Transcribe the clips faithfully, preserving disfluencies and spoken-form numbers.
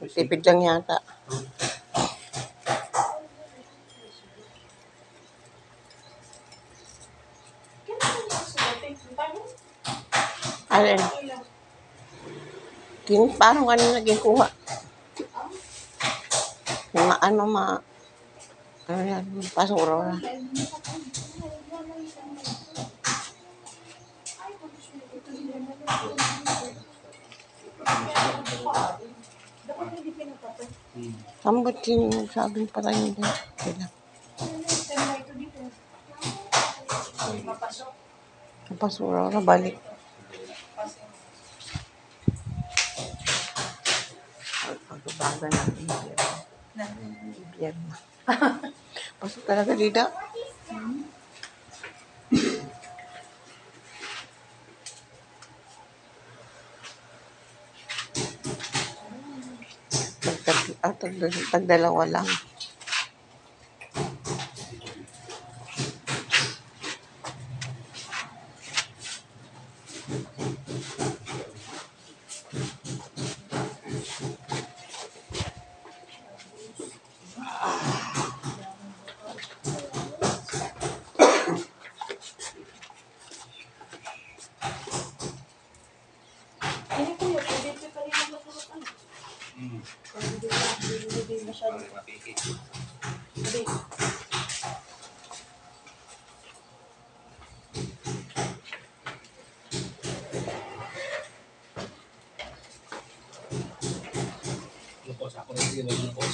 Tipid lang yata. Alin? Kin, parang ano naging kuha? Ma, ano ma... Ano yan? Pasuro na. Sambot yung sabing patay nila. Sila. Napasura na balik. Pagbabaga ng impyerno. Impyerno. Pasok talaga dito. Pag, pag, pag dalawa lang. Lupos ako rin yung lupos.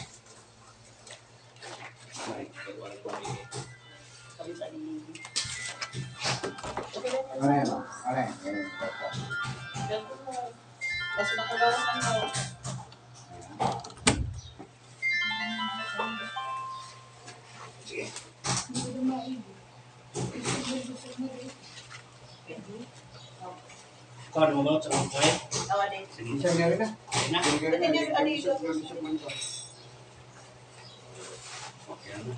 Ano yan? Ano yan? Kasi nakagawasan mo. Sige. Kung ano mo sa mga kuya? Awa din. Sige. Isa nga rin na. Sige na. Sige nga rin na. Ano yung- Bisok mo ito. Okay na.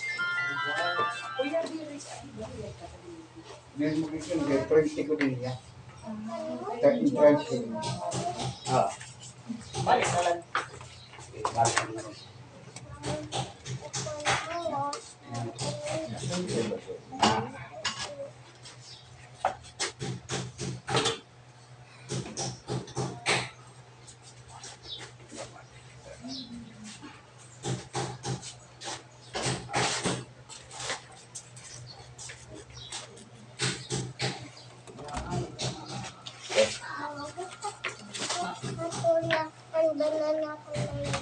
Kuya, di rin sa akin. Wala ka pa din. Ngayon mo kasi yung twenty ko din niya. Entrance ko din. Ah. Balik na lang. Okay, balik na rin. Ang banana ko na yun.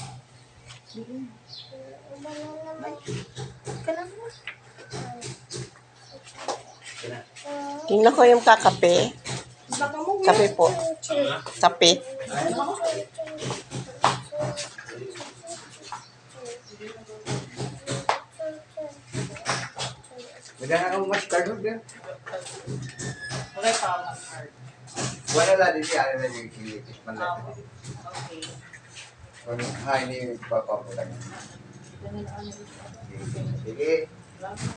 Banana may... Tingnan ko yung kakape. Kape po. Kape. Magana ka mas card din. Okay pa ako ng card. Wala lang din siya. Ano na yung kilipis man lang. Okay. Kung ha, ini papaputan. Ganun ako. Sige.